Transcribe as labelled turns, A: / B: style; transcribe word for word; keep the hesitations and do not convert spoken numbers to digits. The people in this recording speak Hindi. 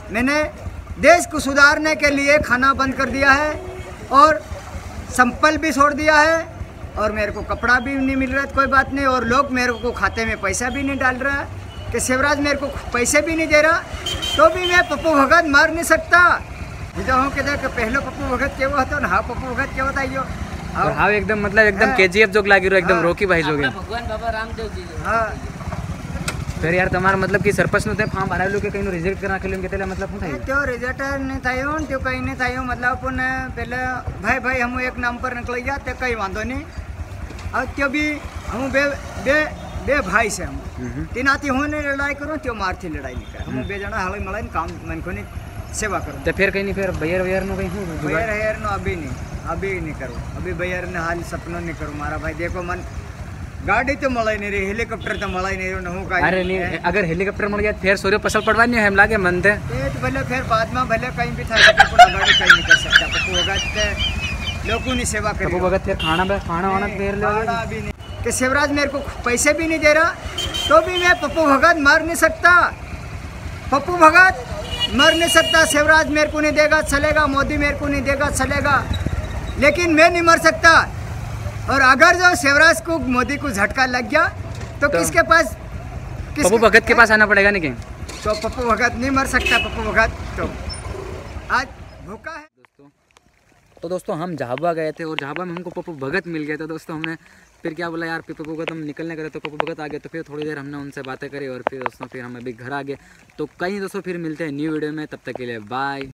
A: मैंने देश को सुधारने के लिए खाना बंद कर दिया है और संपल भी छोड़ दिया है और मेरे को कपड़ा भी नहीं मिल रहा है, कोई बात नहीं। और लोग मेरे को खाते में पैसा भी नहीं डाल रहा है कि शिवराज मेरे को पैसे भी नहीं दे रहा, तो भी मैं पप्पू भगत मार नहीं सकता। जो हूँ कि पहले पप्पू भगत के वो होता ना, हाँ पप्पू भगत क्या बताइयो।
B: और हाँ एकदम मतलब एकदम केजीएफ जोक लागी रो, एकदम रोकी भाई जोगे।
C: भगवान बाबा रामदेव जी
A: हाँ
B: फिर यार તમારે मतलब कि सरपंच નું તે ફોર્મ ભરાવેલું કે કઈનું રિજેક્ટ કરી નાખેલું કે તેલા मतलब શું થાય?
A: त्यो रिजल्ट नहीं थायो त्यो कहीं नहीं थायो मतलब अपन पहले भाई भाई हम एक नाम पर निकल गया तो कहीं वांधो नहीं। और त्यो भी हम बे बे बे भाई से हम तीन आती होने लड़ाई करो, त्यो मार थी लड़ाई नहीं कर, हम बे जना हल मलाई काम मन को नहीं सेवा करो।
B: तो फिर कहीं नहीं फिर भैया भैया नो कहीं हूँ
A: भैया हेयर नो अभी नहीं, अभी नहीं करो, अभी भैया ने हाल सपनों नहीं करो मारा भाई। देखो मन गाड़ी तो मलाई नहीं रही, हेलीकॉप्टर तो मलाई नहीं रही का।
B: अरे नहीं अगर हेलीकॉप्टर मिल गया फिर सूर्य फसल पड़वा नहीं हम लागे मन थे
A: तो भले फिर बाद में भले कहीं भी था गाड़ी कहीं नहीं कर सकता। पप्पू भगत लोगों ने सेवा करी।
B: पप्पू भगत फिर खाना खाना वाना फिर ले
A: अभी नहीं कि शिवराज मेरे को पैसे भी नहीं दे रहा, तो भी मैं पप्पू भगत मार नहीं सकता। पप्पू भगत मर नहीं सकता, शिवराज मेरे को नहीं देगा चलेगा, मोदी मेरे को नहीं देगा चलेगा, लेकिन मैं नहीं मर सकता। और अगर जो शिवराज को मोदी को झटका लग गया तो, तो किसके पास किस
B: पप्पू भगत के पास आना पड़ेगा नहीं कहीं?
A: तो पप्पू भगत नहीं मर सकता। पप्पू भगत तो आज भूखा है।
B: दोस्तों तो दोस्तों हम झाबा गए थे और झाबा में हमको पप्पू भगत मिल गए थे। दोस्तों हमने फिर क्या बोला यार पप्पू भगत हम निकलने करे तो पप्पू भगत आ गए, तो फिर थोड़ी देर हमने उनसे बातें करी और फिर दोस्तों फिर हम अभी घर आ गए। तो कहीं दोस्तों फिर मिलते हैं न्यू वीडियो में, तब तक के लिए बाय।